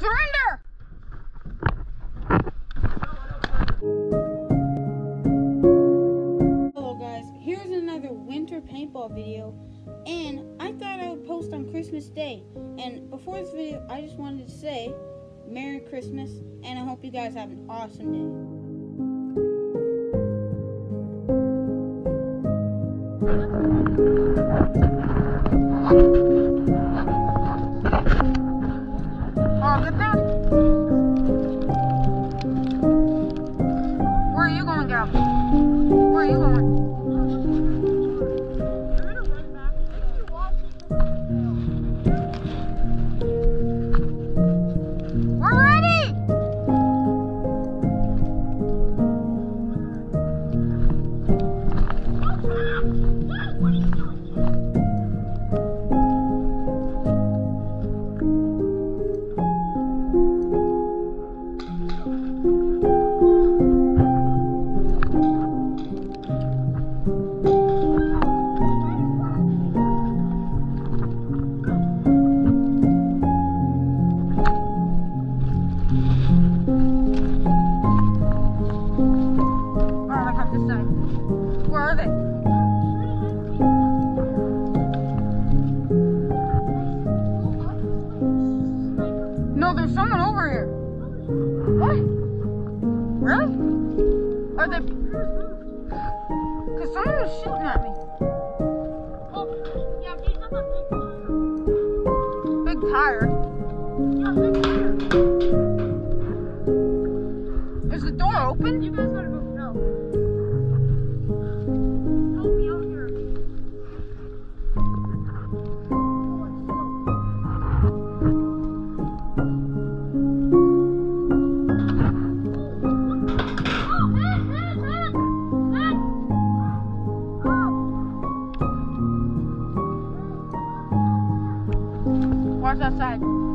Surrender! Hello guys, here's another winter paintball video, and I thought I would post on Christmas Day. And before this video, I just wanted to say Merry Christmas, and I hope you guys have an awesome day. Oh, get down. Where are you going, Gal? Where are you going? We're ready! Where are they? No, there's someone over here. What? Really? Are they? Because someone was shooting at me. Oh, yeah, he's on a Big tire. Yeah, big tire. Is the door open? You guys gotta move now. Help me out here. Watch outside.